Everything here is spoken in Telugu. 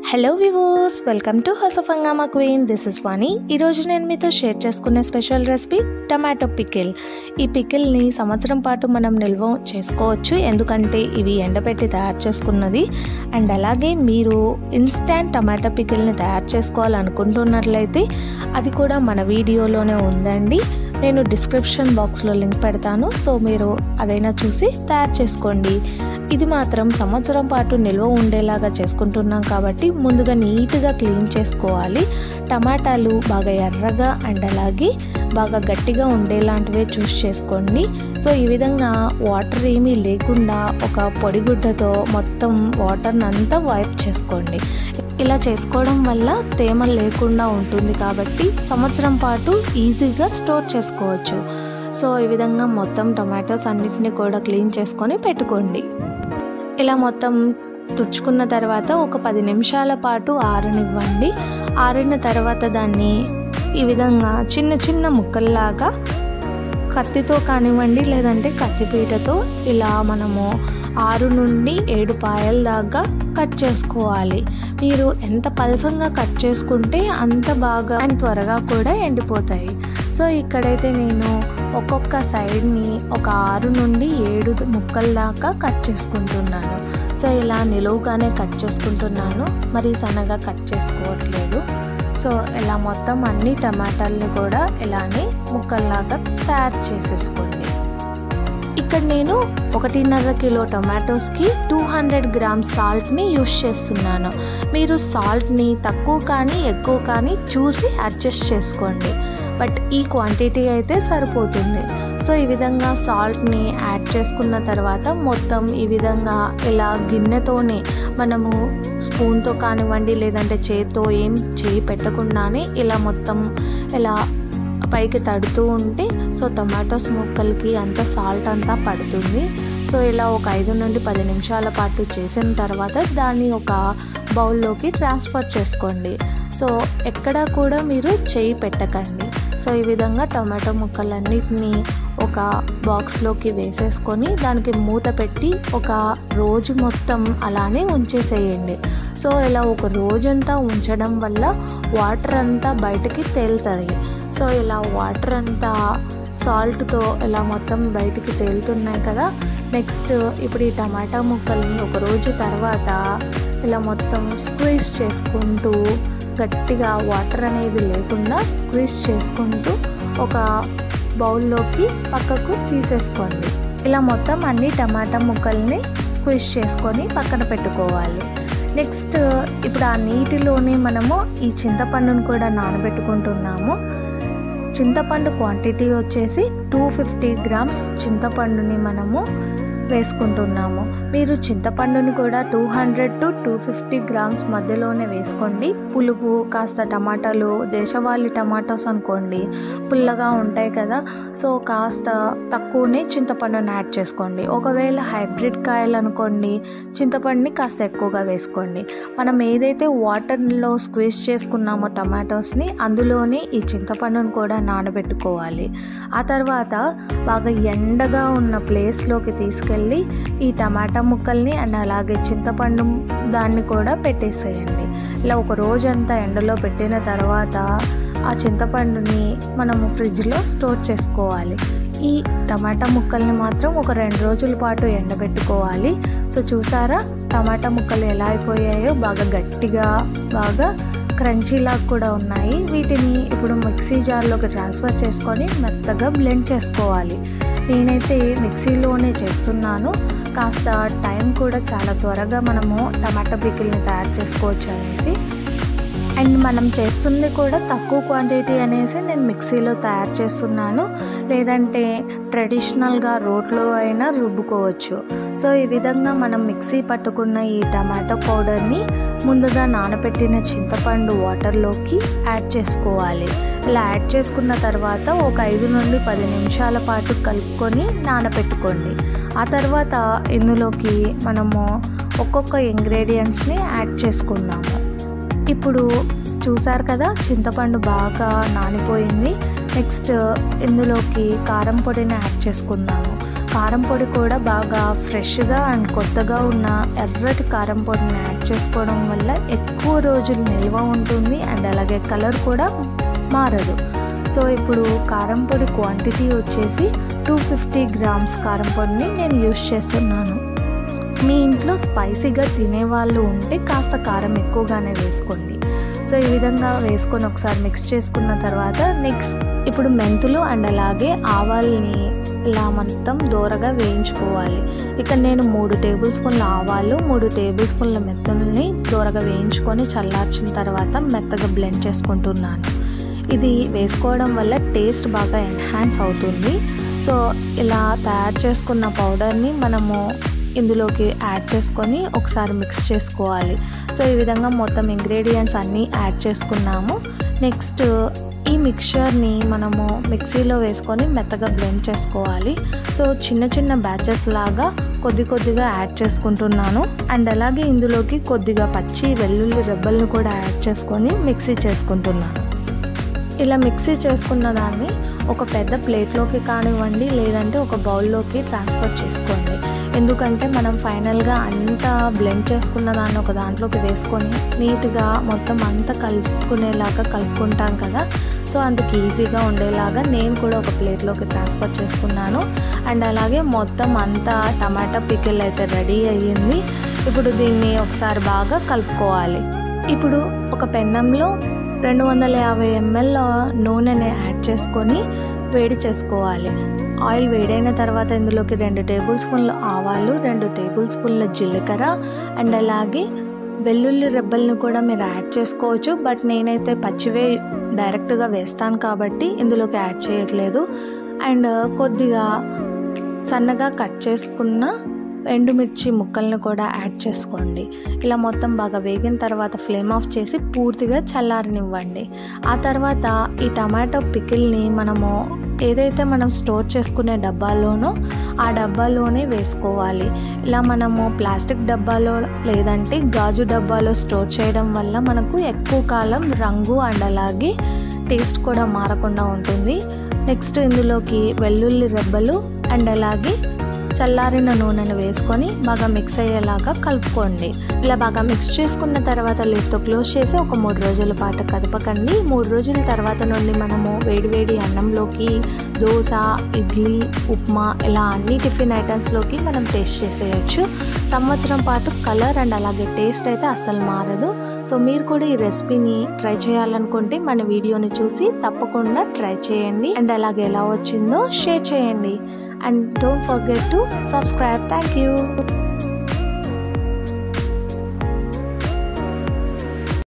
Hello viewers, welcome to house of Hungama queen. This is Vani. ఈరోజు నేను మీతో షేర్ చేసుకునే స్పెషల్ రెసిపీ టమాటో పికిల్. ఈ పికిల్ని సంవత్సరం పాటు మనం నిల్వ చేసుకోవచ్చు, ఎందుకంటే ఇవి ఎండబెట్టి తయారు చేసుకున్నది. అండ్ అలాగే మీరు ఇన్స్టాంట్ టమాటో పికిల్ని తయారు చేసుకోవాలనుకుంటున్నట్లయితే అది కూడా మన వీడియోలోనే ఉందండి. నేను డిస్క్రిప్షన్ బాక్స్లో లింక్ పెడతాను, సో మీరు అదైనా చూసి తయారు చేసుకోండి. ఇది మాత్రం సంవత్సరం పాటు నిల్వ ఉండేలాగా చేసుకుంటున్నాం కాబట్టి ముందుగా నీట్గా క్లీన్ చేసుకోవాలి. టమాటాలు బాగా ఎర్రగా అండ్ అలాగే బాగా గట్టిగా ఉండేలాంటివే చూస్ చేసుకోండి. సో ఈ విధంగా వాటర్ ఏమీ లేకుండా ఒక పొడిగుడ్డతో మొత్తం వాటర్ని అంతా వైప్ చేసుకోండి. ఇలా చేసుకోవడం వల్ల తేమ లేకుండా ఉంటుంది కాబట్టి సంవత్సరం పాటు ఈజీగా స్టోర్ చేసుకోవచ్చు. సో ఈ విధంగా మొత్తం టమాటోస్ అన్నిటిని కూడా క్లీన్ చేసుకొని పెట్టుకోండి. ఇలా మొత్తం తుడుచుకున్న తర్వాత ఒక 10 నిమిషాల పాటు ఆరనివ్వండి. ఆరిన తర్వాత దాన్ని ఈ విధంగా చిన్న చిన్న ముక్కల్లాగా కత్తితో కానివ్వండి, లేదంటే కత్తిపీటతో ఇలా మనము 6 నుండి 7 పాయల దాకా కట్ చేసుకోవాలి. మీరు ఎంత పలసంగా కట్ చేసుకుంటే అంత బాగా అండ్ త్వరగా కూడా ఎండిపోతాయి. సో ఇక్కడైతే నేను ఒక్కొక్క సైడ్ని ఒక 6 నుండి 7 ముక్కల దాకా కట్ చేసుకుంటున్నాను. సో ఇలా నిలువుగానే కట్ చేసుకుంటున్నాను, మరి సన్నగా కట్ చేసుకోవట్లేదు. సో ఇలా మొత్తం అన్ని టమాటాలని కూడా ఇలానే ముక్కల్లాగా తయారు చేసేసుకోండి. ఇక్కడ నేను 1.5 కిలో టొమాటోస్కి 200 గ్రామ్స్ సాల్ట్ని యూస్ చేస్తున్నాను. మీరు సాల్ట్ని తక్కువ కానీ ఎక్కువ కానీ చూసి అడ్జస్ట్ చేసుకోండి, బట్ ఈ క్వాంటిటీ అయితే సరిపోతుంది. సో ఈ విధంగా సాల్ట్ని యాడ్ చేసుకున్న తర్వాత మొత్తం ఈ విధంగా ఇలా గిన్నెతోనే మనము స్పూన్తో కానివ్వండి, లేదంటే చేతితో ఏం చేయి పెట్టకుండానే ఇలా మొత్తం ఇలా పైకి తడుతూ ఉంటే సో టొమాటోస్ ముక్కలకి అంతా సాల్ట్ అంతా పడుతుంది. సో ఇలా ఒక 5 నుండి 10 నిమిషాల పాటు చేసిన తర్వాత దాన్ని ఒక బౌల్లోకి ట్రాన్స్ఫర్ చేసుకోండి. సో ఎక్కడా కూడా మీరు చేయి పెట్టకండి. సో ఈ విధంగా టొమాటో ముక్కలన్నిటినీ ఒక బాక్స్లోకి వేసేసుకొని దానికి మూత పెట్టి ఒక రోజు మొత్తం అలానే ఉంచేసేయండి. సో ఇలా ఒక రోజంతా ఉంచడం వల్ల వాటర్ అంతా బయటకి తేలుతాయి. సో ఇలా వాటర్ అంతా సాల్ట్తో ఇలా మొత్తం బయటికి తేలుతున్నాయి కదా. నెక్స్ట్ ఇప్పుడు ఈ టమాటా ముక్కల్ని ఒక రోజు తర్వాత ఇలా మొత్తం స్క్వీజ్ చేసుకుంటూ గట్టిగా వాటర్ అనేది లేకుండా స్క్వీజ్ చేసుకుంటూ ఒక బౌల్లోకి పక్కకు తీసేసుకోండి. ఇలా మొత్తం అన్ని టమాటా ముక్కల్ని స్క్వీజ్ చేసుకొని పక్కన పెట్టుకోవాలి. నెక్స్ట్ ఇప్పుడు ఆ నీటిలోనే మనము ఈ చింతపండును కూడా నానబెట్టుకుంటున్నాము. చింతపండు క్వాంటిటీ వచ్చేసి 250 గ్రామ్స్ చింతపండుని మనము వేసుకుంటున్నాము. మీరు చింతపండుని కూడా 200 to 250 గ్రామ్స్ మధ్యలోనే వేసుకోండి. పులుపు కాస్త టమాటాలు దేశవాళీ టమాటోస్ అనుకోండి పుల్లగా ఉంటాయి కదా, సో కాస్త తక్కువనే చింతపండుని యాడ్ చేసుకోండి. ఒకవేళ హైబ్రిడ్ కాయలు అనుకోండి చింతపండుని కాస్త ఎక్కువగా వేసుకోండి. మనం ఏదైతే వాటర్లో స్క్వీజ్ చేసుకున్నామో టమాటోస్ని అందులోనే ఈ చింతపండుని కూడా నానబెట్టుకోవాలి. ఆ తర్వాత బాగా ఎండగా ఉన్న ప్లేస్లోకి తీసుకెళ్ళి ఈ టమాటా ముక్కల్ని అండ్ అలాగే చింతపండు దాన్ని కూడా పెట్టేసేయండి. ఇలా ఒక రోజంతా ఎండలో పెట్టిన తర్వాత ఆ చింతపండుని మనము ఫ్రిడ్జ్లో స్టోర్ చేసుకోవాలి. ఈ టమాటా ముక్కల్ని మాత్రం ఒక 2 రోజుల పాటు ఎండబెట్టుకోవాలి. సో చూసారా టమాటా ముక్కలు ఎలా అయిపోయాయో, బాగా గట్టిగా బాగా క్రంచీలాగా కూడా ఉన్నాయి. వీటిని ఇప్పుడు మిక్సీ జార్లోకి ట్రాన్స్ఫర్ చేసుకొని మెత్తగా బ్లెండ్ చేసుకోవాలి. నేనైతే మిక్సీలోనే చేస్తున్నాను, కాస్త టైం కూడా చాలా త్వరగా మనము టమాటో పికిల్ని తయారు చేసుకోవచ్చు అనేసి. అండ్ మనం చేస్తుంది కూడా తక్కువ క్వాంటిటీ అనేసి నేను మిక్సీలో తయారు చేస్తున్నాను, లేదంటే ట్రెడిషనల్గా రోట్లో అయినా రుబ్బుకోవచ్చు. సో ఈ విధంగా మనం మిక్సీ పట్టుకున్న ఈ టమాటో పౌడర్ని ముందుగా నానబెట్టిన చింతపండు వాటర్లోకి యాడ్ చేసుకోవాలి. ఇలా యాడ్ చేసుకున్న తర్వాత ఒక 5 నుండి 10 నిమిషాల పాటు కలుపుకొని నానబెట్టుకోండి. ఆ తర్వాత ఇందులోకి మనము ఒక్కొక్క ఇంగ్రీడియంట్స్ని యాడ్ చేసుకుందాము. ఇప్పుడు చూసారు కదా చింతపండు బాగా నానిపోయింది. నెక్స్ట్ ఇందులోకి కారం పొడిని యాడ్ చేసుకుందాము. కారం పొడి కూడా బాగా ఫ్రెష్గా అండ్ కొత్తగా ఉన్న ఎర్రటి కారం పొడిని యాడ్ చేసుకోవడం వల్ల ఎక్కువ రోజులు నిల్వ ఉంటుంది అండ్ అలాగే కలర్ కూడా మారదు. సో ఇప్పుడు కారం పొడి క్వాంటిటీ వచ్చేసి 250 గ్రామ్స్ కారం పొడిని నేను యూస్ చేస్తున్నాను. మీ ఇంట్లో స్పైసీగా తినేవాళ్ళు ఉంటే కాస్త కారం ఎక్కువగానే వేసుకోండి. సో ఈ విధంగా వేసుకొని ఒకసారి మిక్స్ చేసుకున్న తర్వాత నెక్స్ట్ ఇప్పుడు మెంతులు అండ్ అలాగే ఆవాల్ని ఇలా మొత్తం దూరగా వేయించుకోవాలి. ఇక నేను 3 టేబుల్ స్పూన్ల ఆవాలు 3 టేబుల్ స్పూన్ల మెంతుల్ని దూరగా వేయించుకొని చల్లార్చిన తర్వాత మెత్తగా బ్లెండ్ చేసుకుంటున్నాను. ఇది వేసుకోవడం వల్ల టేస్ట్ బాగా ఎన్హాన్స్ అవుతుంది. సో ఇలా తయారు చేసుకున్న పౌడర్ని మనము ఇందులోకి యాడ్ చేసుకొని ఒకసారి మిక్స్ చేసుకోవాలి. సో ఈ విధంగా మొత్తం ఇంగ్రీడియంట్స్ అన్నీ యాడ్ చేసుకున్నాము. నెక్స్ట్ ఈ మిక్చర్ని మనము మిక్సీలో వేసుకొని మెత్తగా బ్లెండ్ చేసుకోవాలి. సో చిన్న చిన్న బ్యాచెస్ లాగా కొద్దిగా యాడ్ చేసుకుంటున్నాను. అండ్ అలాగే ఇందులోకి కొద్దిగా పచ్చి వెల్లుల్లి రెబ్బలను కూడా యాడ్ చేసుకొని మిక్సీ చేసుకుంటున్నాను. ఇలా మిక్సీ చేసుకున్న దాన్ని ఒక పెద్ద ప్లేట్లోకి కానివ్వండి లేదంటే ఒక బౌల్లోకి ట్రాన్స్ఫర్ చేసుకోండి. ఎందుకంటే మనం ఫైనల్గా అంతా బ్లెండ్ చేసుకున్న దాన్ని ఒక దాంట్లోకి వేసుకొని నీట్గా మొత్తం అంతా కలుపుకునేలాగా కలుపుకుంటాం కదా. సో అందుకు ఈజీగా ఉండేలాగా నేను కూడా ఒక ప్లేట్లోకి ట్రాన్స్ఫర్ చేసుకున్నాను. అండ్ అలాగే మొత్తం అంతా టమాటా పికిల్ అయితే రెడీ అయ్యింది. ఇప్పుడు దీన్ని ఒకసారి బాగా కలుపుకోవాలి. ఇప్పుడు ఒక పెన్నంలో 250 ml నూనెని యాడ్ చేసుకొని వేడి చేసుకోవాలి. ఆయిల్ వేడైన తర్వాత ఇందులోకి 2 టేబుల్ స్పూన్ల ఆవాలు 2 టేబుల్ స్పూన్ల జీలకర్ర అండ్ అలాగే వెల్లుల్లి రెబ్బలను కూడా మీరు యాడ్ చేసుకోవచ్చు. బట్ నేనైతే పచ్చివే డైరెక్ట్గా వేస్తాను కాబట్టి ఇందులోకి యాడ్ చేయట్లేదు. అండ్ కొద్దిగా సన్నగా కట్ చేసుకున్న ఎండుమిర్చి ముక్కలను కూడా యాడ్ చేసుకోండి. ఇలా మొత్తం బాగా వేగిన తర్వాత ఫ్లేమ్ ఆఫ్ చేసి పూర్తిగా చల్లారనివ్వండి. ఆ తర్వాత ఈ టమాటో పికిల్ని మనము ఏదైతే మనం స్టోర్ చేసుకునే డబ్బాలోనో ఆ డబ్బాలోనే వేసుకోవాలి. ఇలా మనము ప్లాస్టిక్ డబ్బాలో లేదంటే గాజు డబ్బాలో స్టోర్ చేయడం వల్ల మనకు ఎక్కువ కాలం రంగు అండ్ అలాగే టేస్ట్ కూడా మారకుండా ఉంటుంది. నెక్స్ట్ ఇందులోకి వెల్లుల్లి రెబ్బలు అండ్ అలాగే చల్లారిన నూనెను వేసుకొని బాగా మిక్స్ అయ్యేలాగా కలుపుకోండి. ఇలా బాగా మిక్స్ చేసుకున్న తర్వాత లిడ్తో క్లోజ్ చేసి ఒక 3 రోజుల పాటు కదపకండి. 3 రోజుల తర్వాత నుండి మనము వేడివేడి అన్నంలోకి దోశ, ఇడ్లీ, ఉప్మా ఇలా అన్ని టిఫిన్ ఐటమ్స్లోకి మనం టేస్ట్ చేసేయచ్చు. సంవత్సరం పాటు కలర్ అండ్ అలాగే టేస్ట్ అయితే అస్సలు మారదు. సో మీరు కూడా ఈ రెసిపీని ట్రై చేయాలనుకుంటే మన వీడియోని చూసి తప్పకుండా ట్రై చేయండి. అండ్ అలాగే ఎలా వచ్చిందో షేర్ చేయండి. And don't forget to subscribe. Thank you.